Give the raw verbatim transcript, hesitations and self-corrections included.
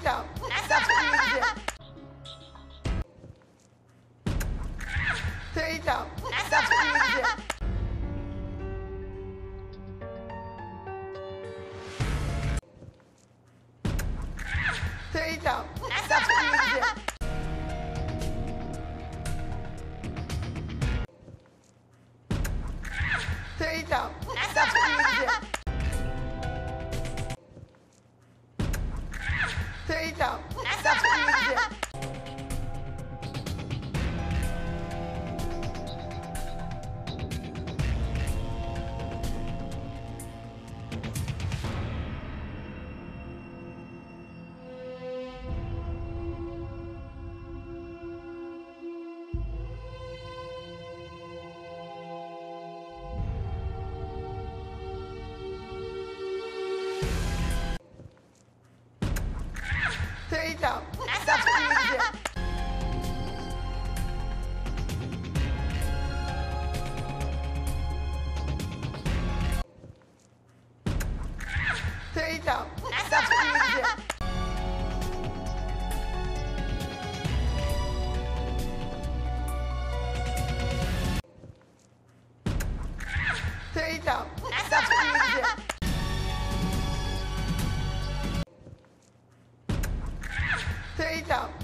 it down. Stop it. Turn it down. Stop it. Turn it down. Stop it. Turn it down. Stop it. Turn it down. Stop it. Turn it down. Stop it. Turn it down. Stop it. Turn it down. Stop it. Turn it down.